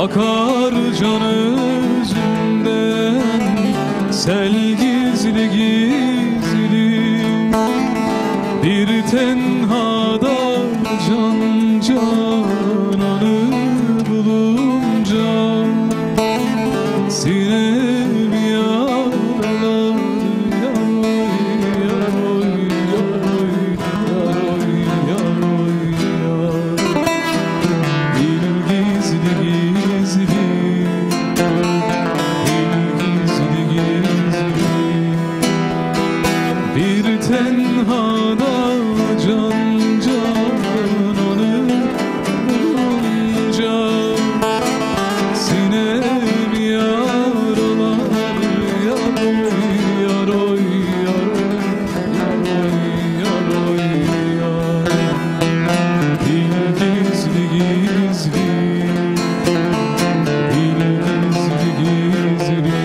Akar can özümden sel gizli gizli, bir tenhada can cananı bulunca sinem yaralar yaroy yaroy yaroy yaroy yaroy bir gizli gizli, bir tenhada can cananı bulunca sinem yaralar yaroy yaroy yaroy yaroy yaroy bir gizli gizli, bir gizli gizli.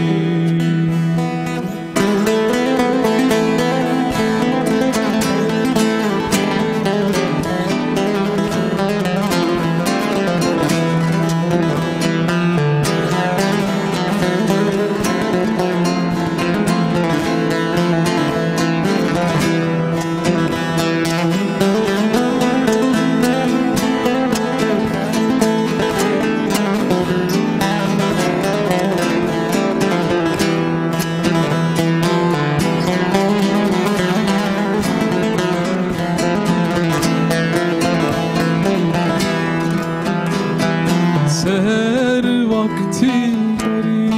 Seher vaktileri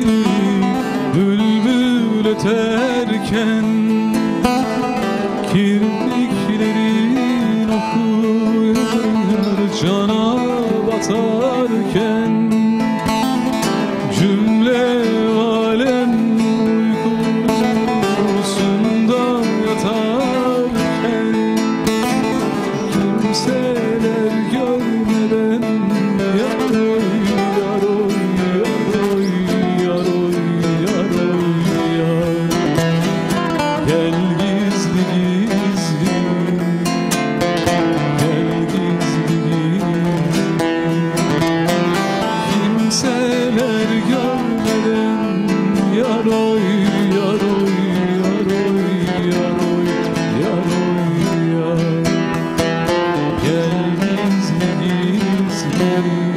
bülbül öterken, kirpiklerin okuyar cana batarken, cümle alem uykusunda yatarken, kimseler görmeden yaroy yaroy yaroy yaroy yaroy yaroy gel gizli gizli, gel gizli gizli, kimseler görmeden yaroy yaroy yaroy yaroy yaroy yaroy gel gizli gizli.